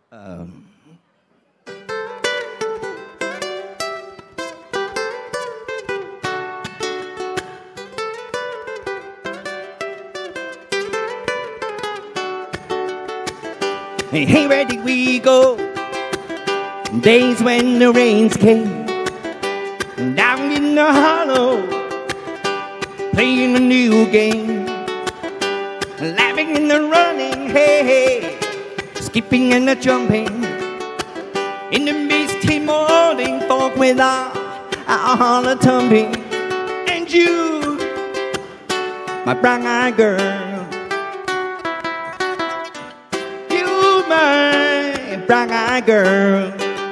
Hey, where did we go? Days when the rains came down in the hollow, playing a new game, laughing and the running, hey, hey, skipping and the jumping in the misty morning fog without all the tumbling. And you, my brown-eyed girl, brown-eyed girl,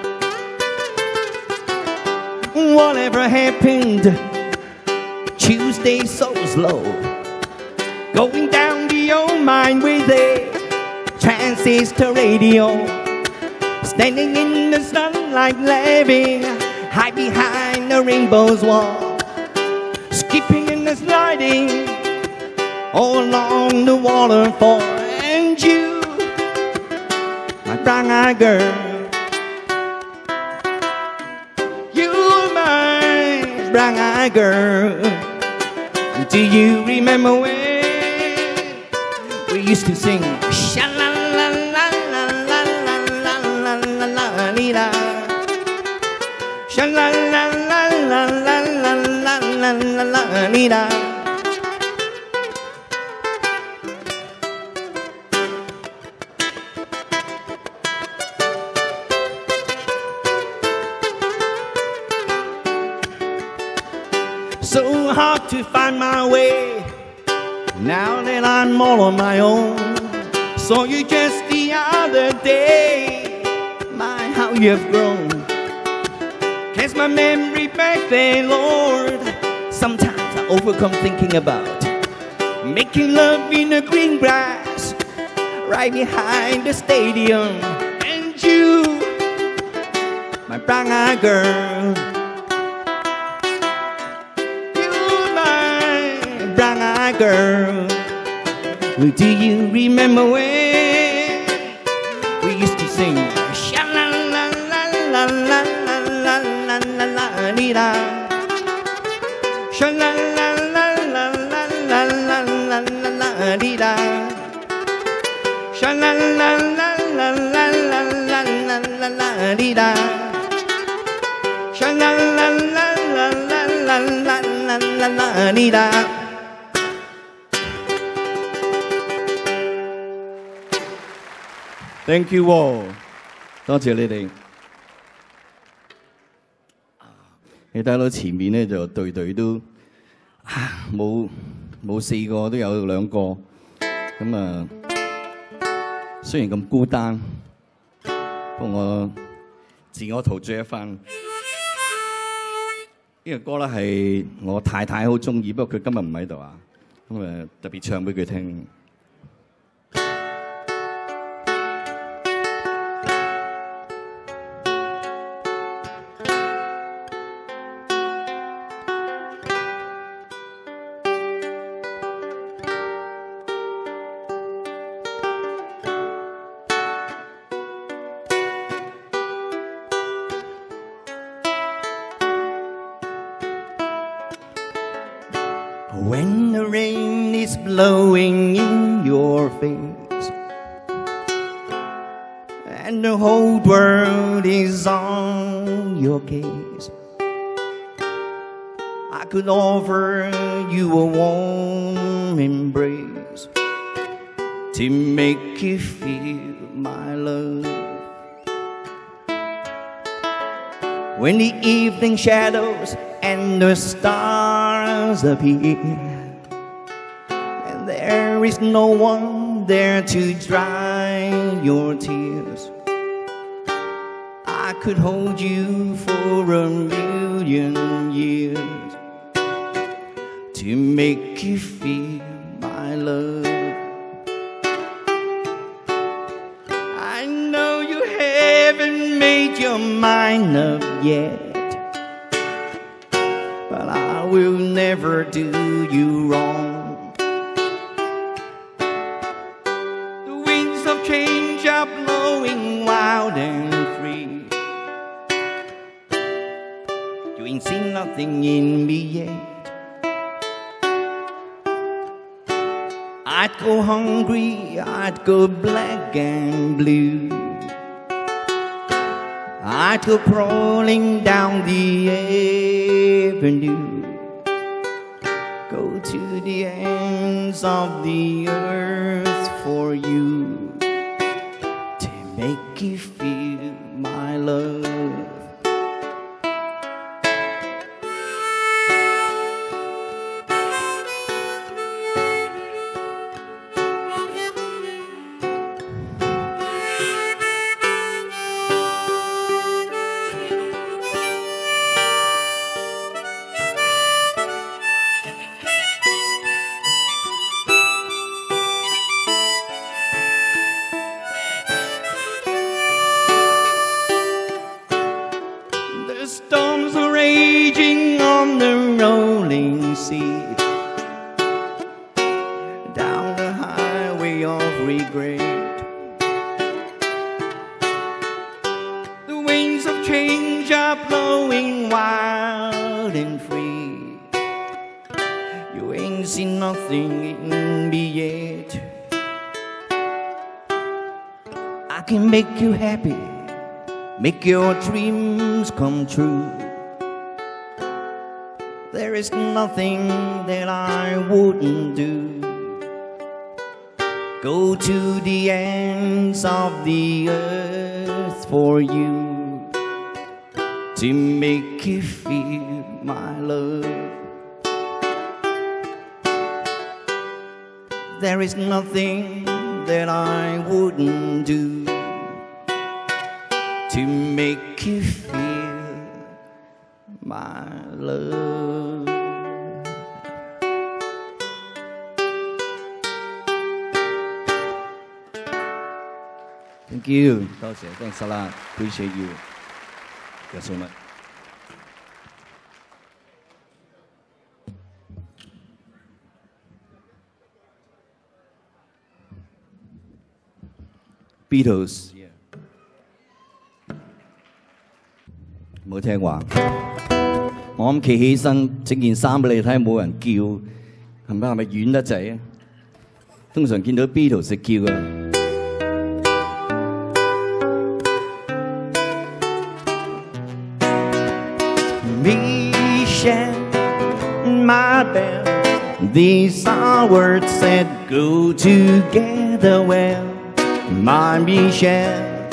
whatever happened? Tuesday so slow, going down the old mine with a transistor radio, standing in the sunlight, laughing, hide behind the rainbow's wall, skipping and sliding all along the waterfall. And you, my brown-eyed girl, you my brown-eyed girl. Do you remember when we used to sing sha la la la la la la la la la la, sha la la la la la la la la la la. So hard to find my way now that I'm all on my own. Saw you just the other day, my how you've grown. Cast my memory back there, Lord. Sometimes I overcome thinking about making love in the green grass right behind the stadium. And you, my brown-eyed girl, brown-eyed girl, do you remember when we used to sing sha la la la la la la la la la la la, sha la la la la la la la la la la la, sha la la la la la la la la la la, sha la la la la la la la la la. Thank you all， 多謝你哋。你睇到前面咧就隊隊都冇4個都有2個，咁啊雖然咁孤單，不過我自我陶醉一番。呢個歌咧係我太太好中意，不過佢今日唔喺度啊，咁啊特別唱俾佢聽。When the rain is blowing in your face and the whole world is on your case, I could offer you a warm embrace to make you feel my love. When the evening shadows and the stars appear, and there is no one there to dry your tears, I could hold you for 1,000,000 years to make you feel my love. I know you haven't made your mind up yet, but I will never do you wrong. The winds of change are blowing wild wild and free. You ain't seen nothing in me yet. I'd go hungry, I'd go black and blue. I'd go crawling down the avenue, go to the ends of the earth for you, to make you feel my love. The storms are raging on the rolling sea, down the highway of regret. The winds of change are blowing wild and free. You ain't seen nothing in me yet. I can make you happy, make your dreams come true. There is nothing that I wouldn't do. Go to the ends of the earth for you, to make you feel my love. There is nothing that I wouldn't do to make you feel my love. Thank you. 多謝 Thanks a lot. Appreciate you. Thank you so much. Beatles. 冇聽話，我啱企起身整件衫俾你睇，冇人叫，係咪遠得滯啊？通常見到 Beatles 就叫啊。Michelle, my belle, these are words that go together well. My Michelle,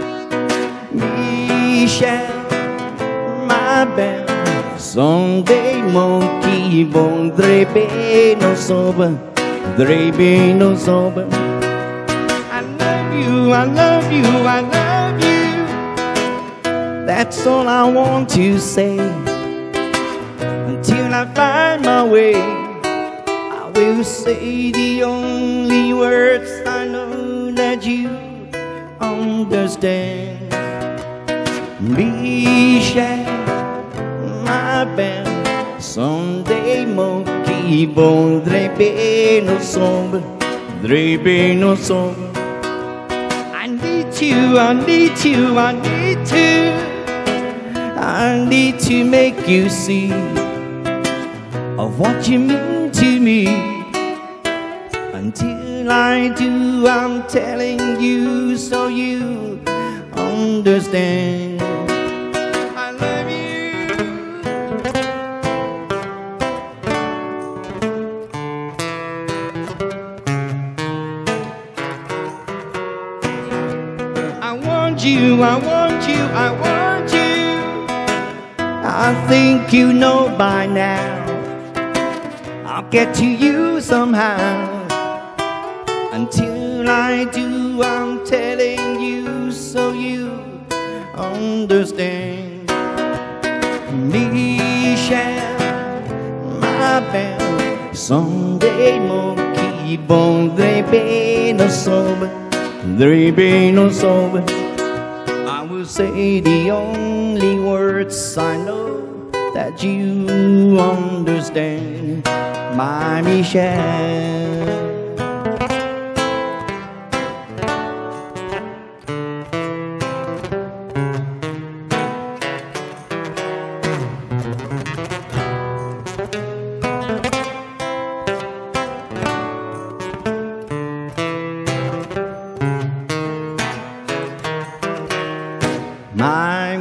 Michelle.My belle, someday monkey won't drepe no sober, drepe no sober. I love you, I love you, I love you. That's all I want to say. Until I find my way, I will say the only words I know that you understand.My belle, someday monkey won't drepe no sober, drepe no sober. I need you, I need you, I need to, I need to make you see of what you mean to me. Until I do, I'm telling you so you understand.I love you. I want you, I want you, I want you. I think you know by now. I'll get to you somehow. Until I do, I'm telling you so you understand. Michelle, my belle, someday monkey won't drepe no sober, drepe no sober. I will say the only words I know that you understand, my Michelle. my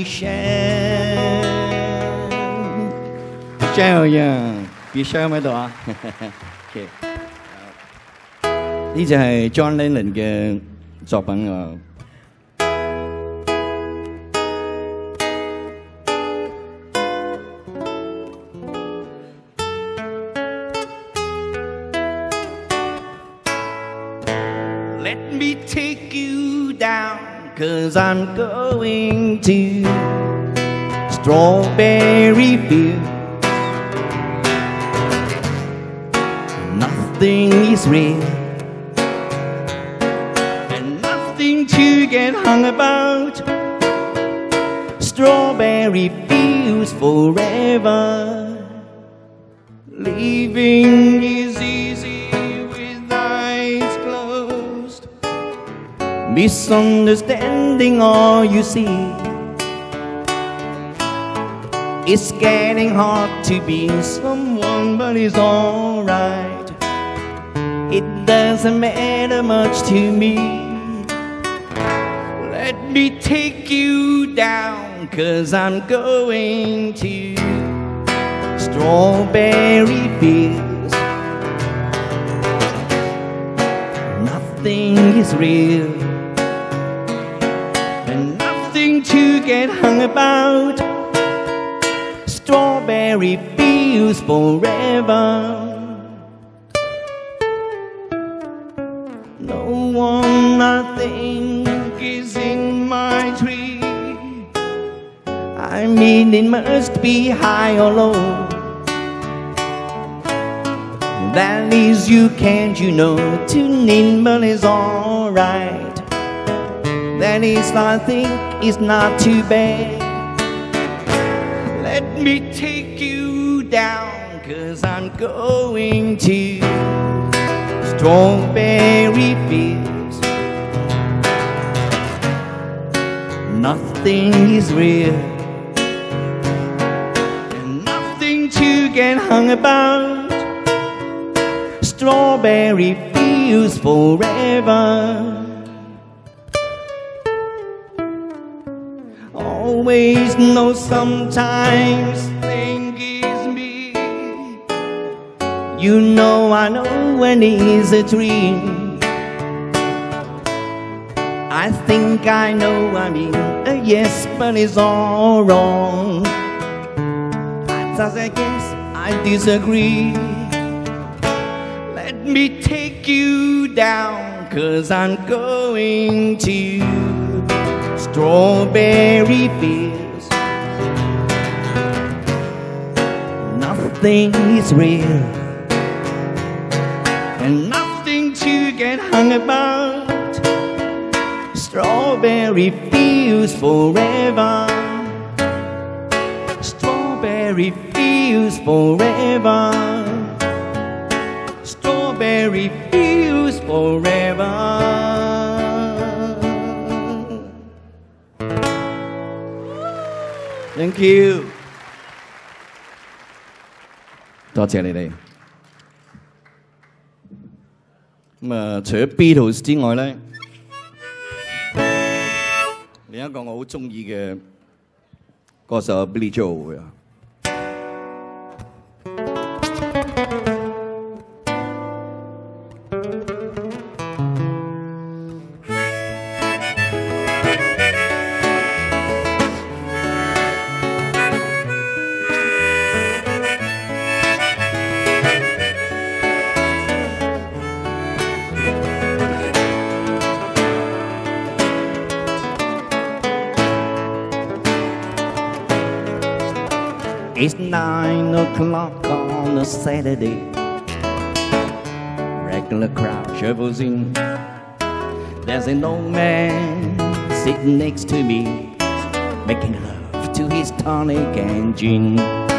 Michelle。Michelle 呀 ，Michelle 喺度啊。OK， 呢隻係 John Lennon 嘅作品啊。Let me take you down, 'cause I'm going to Strawberry Field. Nothing is real, and nothing to get hung about. Strawberry fields forever. Living is easy with eyes closed. Misunderstanding all you see. It's getting hard to be someone, but it's alright. It doesn't matter much to me. Let me take you down, 'cause I'm going to Strawberry Fields. Nothing is real, and nothing to get hung about. Strawberry fields forever. No one I think is in my tree. I mean, it must be high or low. That is, you can't, you know, tune in, but it's alright. That is, I think, it's not too bad. Let me take you down, 'cause I'm going to Strawberry Fields. Nothing is real, and nothing to get hung about. Strawberry fields forever. Always know sometimes think is me. You know I know when it's a dream. I think I know, I mean, yes, but it's all wrong. I guess I disagree. Let me take you down, 'cause I'm going to Strawberry Fields. Nothing is real, and nothing to get hung about. Strawberry fields forever. Strawberry fields forever. Strawberry fields forever. Thank you. 多謝你哋。咁啊，除咗 Beatles 之外咧，另一個我好中意嘅歌手 Billy Joel 啊。It's 9 o'clock on a Saturday. Regular crowd shovels in. There's an old man sitting next to me, making love to his tonic and gin.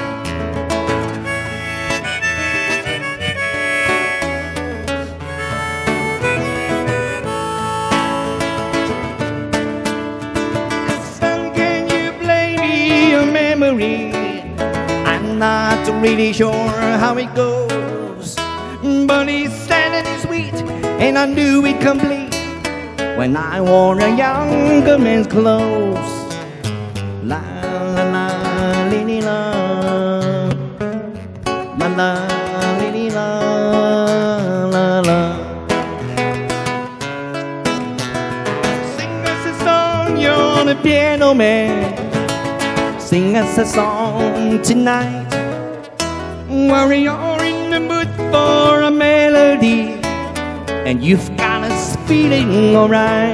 Son, can you play me a memory? Not really sure how it goes, but it's sad and it's sweet, and I knew it complete when I wore a younger man's clothes. La la la, li la, la la, li la, la la. Sing us a song, you're the piano man. Sing us a song tonight. While you're in the mood for a melody, and you've got us feeling alright.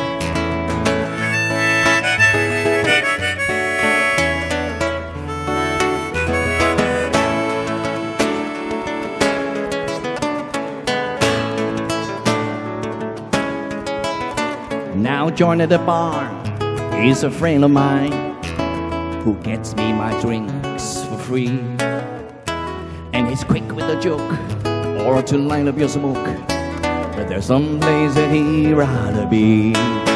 Now join at the bar is a friend of mine who gets me my drinks for free. And he's quick with a joke or to line up your smoke, but there's some place that he'd rather be.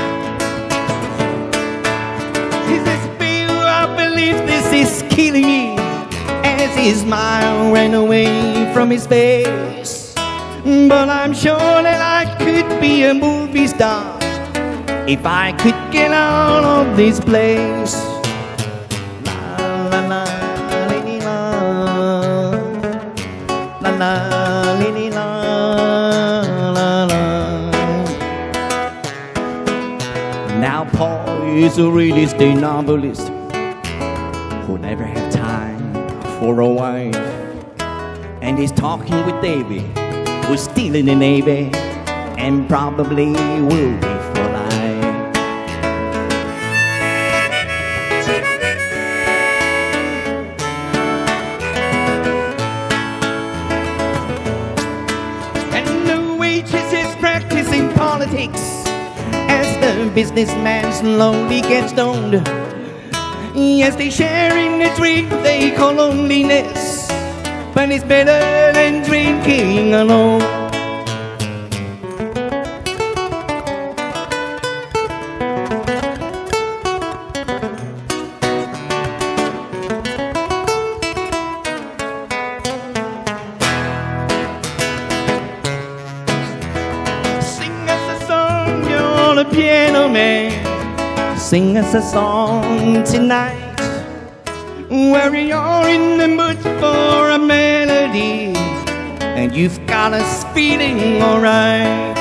He says, Bill, I believe this is killing me, as his smile ran away from his face. But I'm sure that I could be a movie star if I could get out of this place. La la la, li la, la la, li la, la la. Now Paul is a real estate novelist who never had time for a wife, and he's talking with Davy, who's still in the Navy and probably will be for life. As the businessman slowly gets stoned, yes, they share in the drink they call loneliness, but it's better than drinking alone. The piano man, sing us a song tonight, where you're in the mood for a melody, and you've got us feeling alright.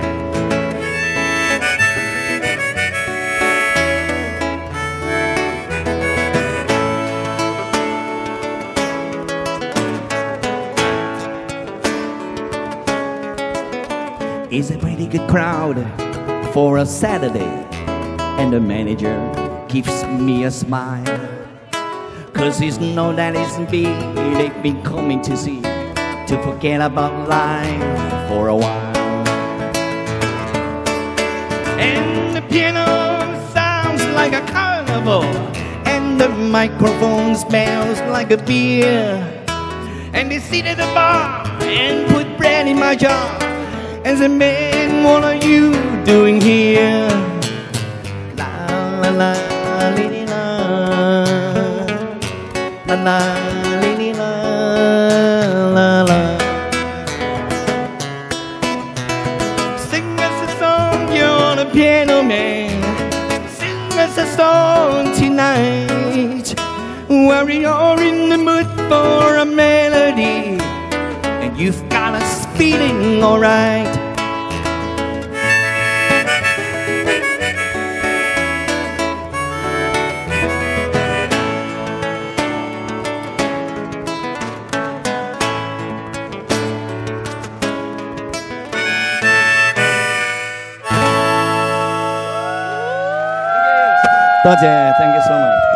It's a pretty good crowd for a Saturday, and the manager gives me a smile, 'cause he's know that it's me they've been coming to see, to forget about life for a while. And the piano sounds like a carnival, and the microphone smells like a beer, and they sit at the bar and put bread in my jar and say, man, what are you doing here? La la la, li la, la la, li la, la la. Sing us a song, you're the piano man. Sing us a song tonight, where you're in the mood for a melody, and you've got us feeling alright. Thank you so much.